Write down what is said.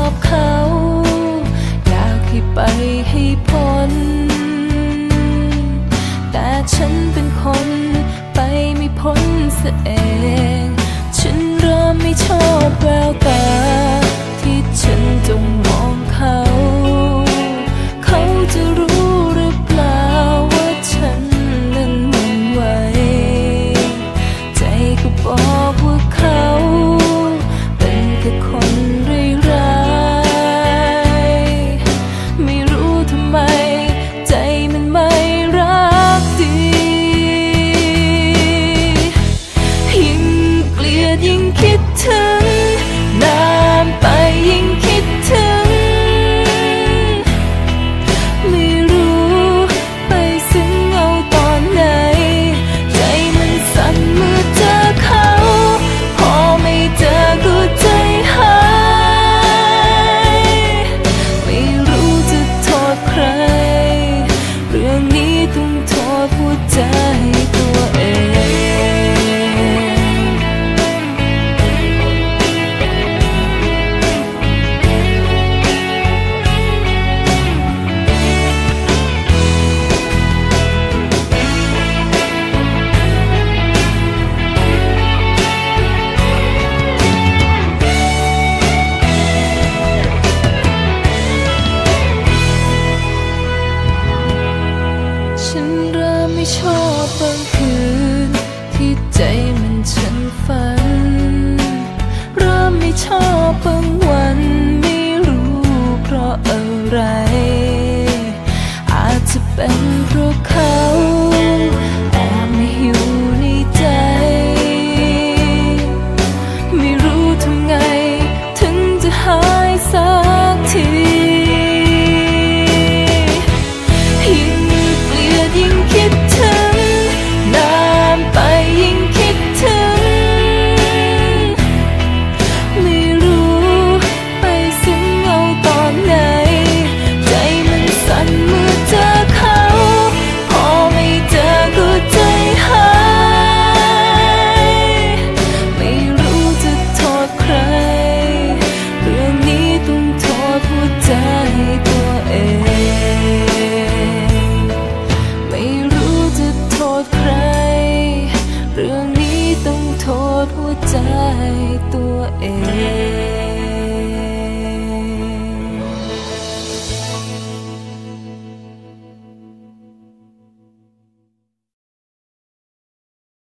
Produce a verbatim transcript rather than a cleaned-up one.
อบเขาอยากให้ไปให้พ้นแต่ฉันเป็นคนไปไม่พ้นเสียเองฉันเริ่มไม่ชอบแววตาที่ฉันจ้องมองเขาเขาจะรู้หรือเปล่าว่าฉันนั้นหวั่นไหวใจก็บอกว่าเขาเป็นแค่คนร้ายๆไม่รู้ทำไมใจมันไม่รักดียิ่งเกลียดยิ่งคิดถึงนานไปยิ่งคิดถึงไม่รู้ไปซึ้งเอาตอนไหนใจมันสั่นเมื่อเจอเขาพอไม่เจอก็ใจหายไม่รู้จะโทษใครเรื่องนี้ต้องโทษหัวใจตัวเองฉันเริ่มไม่ชอบบางคืนที่ใจมันฉันฝันเริ่มไม่ชอบบางวันไม่รู้เพราะอะไรอาจจะเป็นเพราะเขาแอบมาหิวในใจไม่รู้ทำไงถึงจะหายสักที